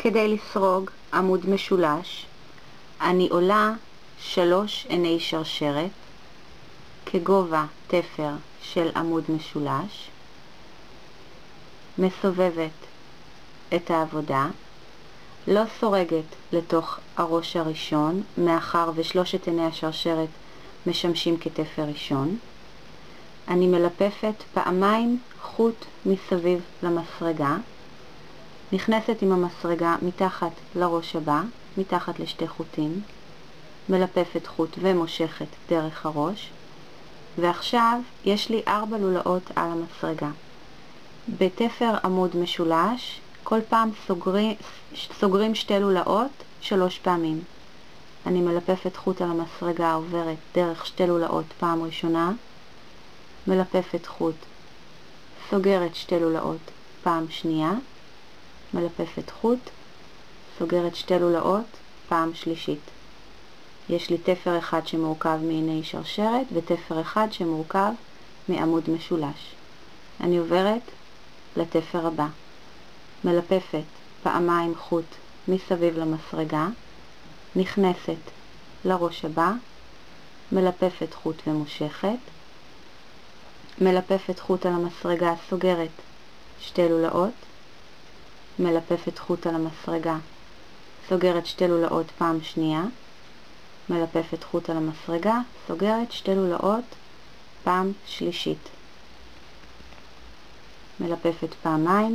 כדי לסרוג עמוד משולש, אני עולה 3 עיני שרשרת כגובה תפר של עמוד משולש, מסובבת את העבודה, לא סורגת לתוך הראש הראשון, מאחר ושלושת עיני השרשרת משמשים כתפר ראשון. אני מלפפת פעמיים חוט מסביב למסרגה, נכנסת עם המסרגה מתחת לראש הבא, מתחת לשתי חוטים, מלפפת חוט ומושכת דרך הראש, ועכשיו יש לי 4 לולאות על המסרגה. בתפר עמוד משולש, כל פעם סוגרים 2 לולאות 3 פעמים. אני מלפפת חוט על המסרגה, עוברת דרך 2 לולאות פעם ראשונה, מלפפת חוט, סוגרת 2 לולאות פעם שנייה, מלפפת חוט, סוגרת 2 לולאות פעם שלישית. יש לי תפר אחד שמורכב מעיני שרשרת ותפר אחד שמורכב מעמוד משולש. אני עוברת לתפר הבא. מלפפת פעמיים חוט מסביב למסרגה, נכנסת לראש הבא, מלפפת חוט ומושכת, מלפפת חוט על המסרגה, סוגרת 2 לולאות, מלפפת חוט על המסרגה, סוגרת 2 לולאות פעם שנייה, מלפפת חוט על המסרגה, סוגרת 2 לולאות פעם שלישית. מלפפת פעמיים,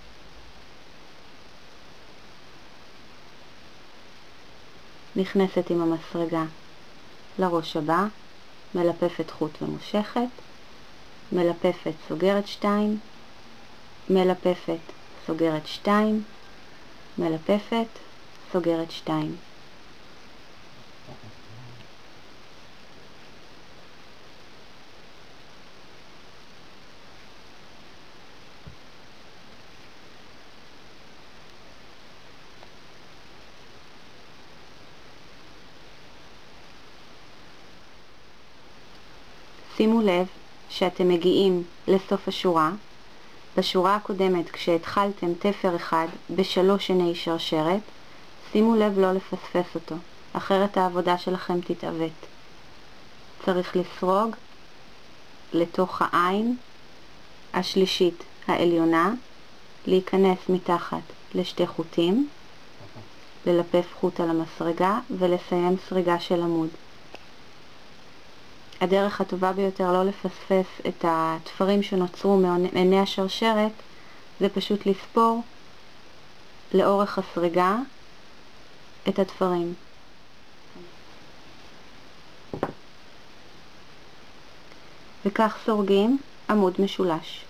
נכנסת עם המסרגה לראש הבא, מלפפת חוט ומושכת, מלפפת סוגרת 2, מלפפת סוגרת 2, מלפפת סוגרת 2. שימו לב שאתם מגיעים לסוף השורה. בשורה הקודמת, כשהתחלתם תפר אחד ב3 עיני שרשרת, שימו לב לא לפספס אותו, אחרת העבודה שלכם תתעוות. צריך לסרוג לתוך העין השלישית העליונה, להיכנס מתחת לשתי חוטים, ללפף חוט על המסרגה ולסיים סריגה של עמוד. הדרך הטובה ביותר לא לפספס את התפרים שנוצרו מעיני השרשרת זה פשוט לספור לאורך הסריגה את התפרים. וכך סורגים עמוד משולש.